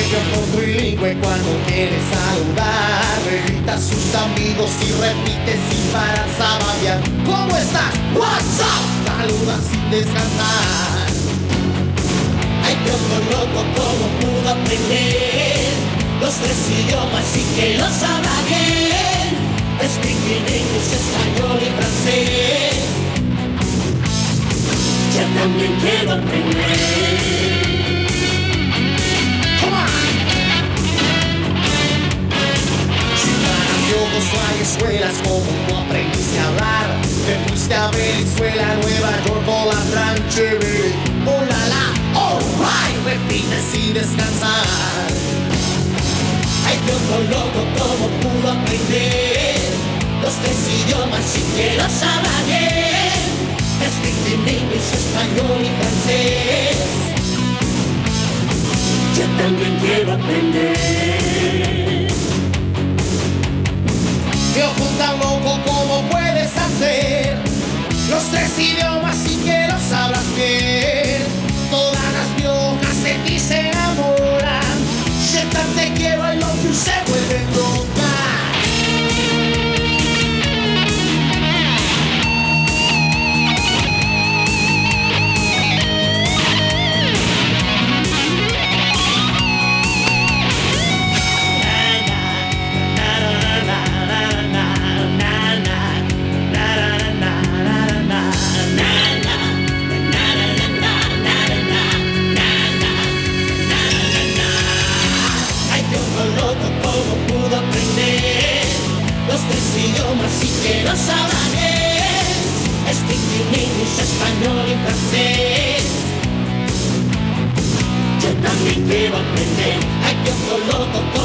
que otro trilingüe cuando quiere saludar le grita a sus amigos y repite sin parar sabatear. ¿Cómo estás? What's up? Saluda sin descansar. Ay, qué otro loco, cómo pudo aprender los tres idiomas y que los habla bien. Speaking English, español y francés. Yo también quiero aprender. Hay escuelas como tú aprendiste a hablar. Te fuiste a Venezuela, Nueva York o la Tranche. Oh la la, alright, repite sin descansar. Ay, qué otro loco como pudo aprender los tres idiomas y que los habla bien. Speaking English, español y francés. Yo también quiero aprender. Dios, tan loco, ¿cómo puedes hacer los tres idiomas y que los hablas bien? Todas las viejas de ti se enamoran. Si tan te quiero, I love you, se vuelven locas. Así que los habla bien. Speaking English, español y francés. Yo también quiero aprender. Ay, qué otro loco.